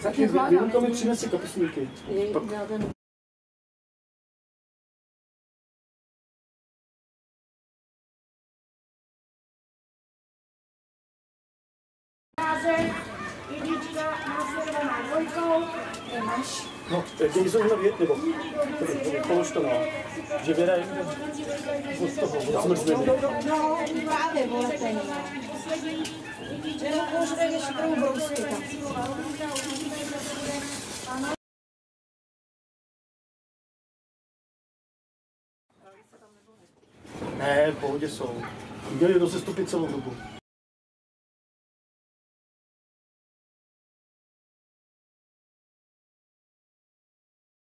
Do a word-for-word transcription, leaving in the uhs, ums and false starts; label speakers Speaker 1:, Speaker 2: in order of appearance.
Speaker 1: Tak Věnka mi přinese kapesníky.
Speaker 2: Jednička následovaná dvojkou, máš.
Speaker 1: No, jak jsou na vět, nebo polož to, no. Že Věra je od toho, od zmrzliny.
Speaker 2: No, právě voletený. Nebo použiješ ještě tomu brousky tam.
Speaker 1: Ne, v pohodě jsou. Měli rozestupit celou dobu.